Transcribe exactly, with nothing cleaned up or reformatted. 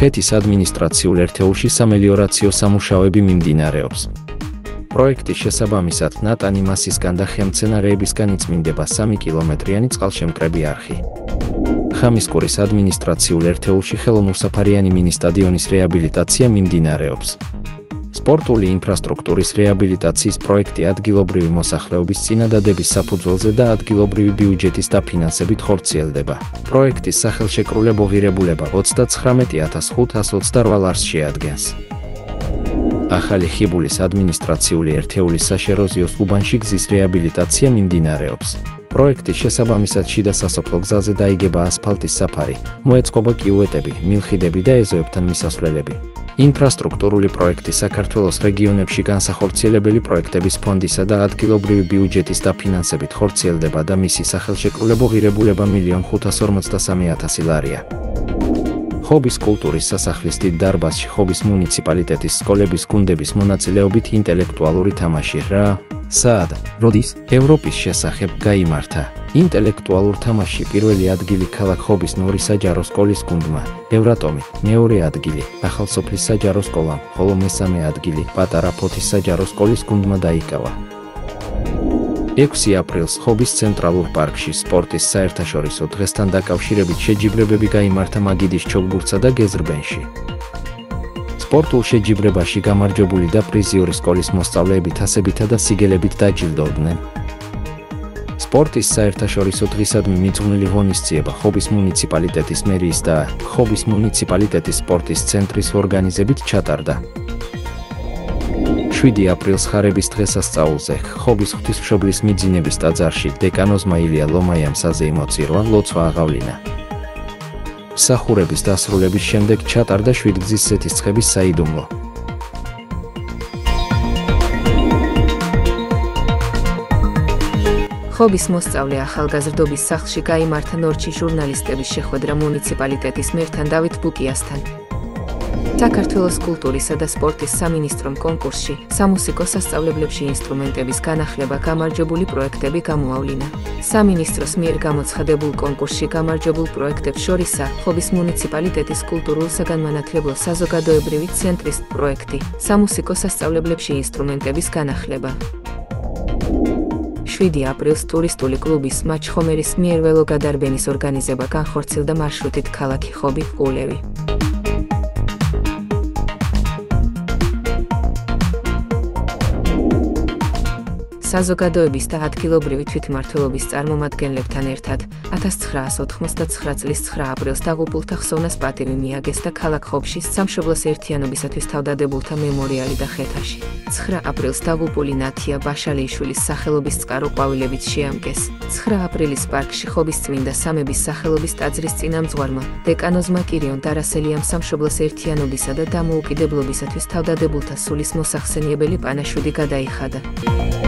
ხეთის ადმინისტრაციულ ერთეულში სამელიორაციო სამუშაოები მიმდინარეობს. პროექტის შესაბამისად ნატანი მასისგან და ხელმცენარეებისგან იწმინდება სამი კილომეტრიანი წყალშემკრები არხი. ხამისკურის ადმინისტრაციულ ერთეულში ხელოვნურსაფარიანი მინი-სტადიონის რეაბილიტაცია მიმდინარეობს. სპორტული ინფრასტრუქტურის რეაბილიტაციის პროექტი ადგილობრივი მოსახლეობის წინადადების საფუძველზე და ადგილობრივი ბიუჯეტის დაფინანსებით ხორციელდება. პროექტის სახელშეკრულებო ღირებულება ოცდაცხრამეტი ათას ხუთას ოცდაოთხ ლარს შეადგენს. ახალი ხიბულის ადმინისტრაციული ერთეულის საშეროზიოს უბანში გზის რეაბილიტაცია მიმდინარეობს. პროექტის შესაბამისად შიდა სასოფლო გზაზე დაიგება ასფალტის საფარი, მოეწყობა კიუეტები, მილხიდები და ეზოებთან მისასვლელები. ინფრასტრუქტურული პროექტი საქართველოს რეგიონებში განსახორციელებელი პროექტების ფონდისა და ადგილობრივი ბიუჯეტის დაფინანსებით ხორციელდება და მისი სახელშეკრულებო ღირებულება მილიონ ხუთას ორმოცდასამი ათასი ლარია. ხობის კულტურის სასახლის დიდ დარბაზში ხობის მუნიციპალიტეტის სკოლების გუნდების მონაწილეობით ინტელექტუალური თამაში რა, სად, როდის, ევროპის შესახებ გაიმართა. ინტელექტუალურ თამაშში პირველი ადგილი ქალაქ ხობის ნორი საჯარო სკოლის გუნდმა, ევრატომი, მეორე ადგილი ახალსოფლის საჯარო სკოლამ, ხოლო მესამე ადგილი პატარა ფოთის საჯარო სკოლის გუნდმა დაიკავა. ექვსი აპრილს ხობის ცენტრალურ პარკში სპორტის საერთაშორისო დღესთან დაკავშირებით შეჯიბრებები გაიმართა მაგიდის ჩოგბურთსა და გეზრბენში. სპორტულ შეჯიბრებაში გამარჯვებული და პრიზიორი სკოლის მოსწავლეები თასებითა და სიგელებით დაჯილდოვდნენ. სპორტის საერთაშორისო დღისადმი მიძღვნილი ღონისძიება ხობის მუნიციპალიტეტის მერიის და ხობის მუნიციპალიტეტის სპორტის ცენტრის ორგანიზებით ჩატარდა. შვიდი აპრილს ხარების დღესასწაულზე ხობის ღვთისმშობლის მიძინების ტაძარში დეკანოზმა ილია ლომაიამ საზეიმო წირვა ლოცვა აღავლინა. მსახურების დასრულების შემდეგ ჩატარდა შვიდგზის სეთისწყების საიდუმლო. ხობის მოსწავლე ახალგაზრდობის სახლში გაიმართა ნორჩი ჟურნალისტების შეხვედრა მუნიციპალიტეტის მერთან დავით ბუკიასთან. საქართველოს კულტურისა და სპორტის სამინისტრომ კონკურსში სამუსიკო სასწავლებლებში ინსტრუმენტების განახლება გამარჯვებული პროექტები გამოავლინა. სამინისტროს მიერ გამოცხადებულ კონკურსში გამარჯვებულ პროექტებს შორისაა ხობის მუნიციპალიტეტის კულტურულ-საგანმანათლებლო საზოგადოებრივი ცენტრის პროექტი სამუსიკო სასწავლებლებში ინსტრუმენტების განახლება. შვიდი აპრილს ტურისტული კლუბის მაჩხომერის მიერ ველოგადარბენის ორგანიზება განხორციელდა მარშრუტით ქალაქი ხობი ყულევი. საზოგადოების და ადგილობრივი თვითმმართველობის წარმომადგენლებთან ერთად ათას ცხრაას ოთხმოცდაცხრა წლის ცხრა აპრილს დაღუპულთა ხსოვნას პატივი მიაგეს და ქალაქ ხობში სამშობლოს ერთიანობისათვის თავდადებულთა მემორიალი და ხეთაში. ცხრა აპრილს დაღუპული ნათია ბაშალიშვილის სახელობის წყარო ყვავილებით შეამკეს. ცხრა აპრილის პარკში ხობის წმინდა სამების სახელობის ტაძრის წინამძღვარმა დეკანოზმა კირიონ ტარასელიამ სამშობლოს ერთიანობისა და დამოუკიდებლობისათვის თავდადებულთა სულის მოსახსენიებელი პანაშვიდი გადაიხადა.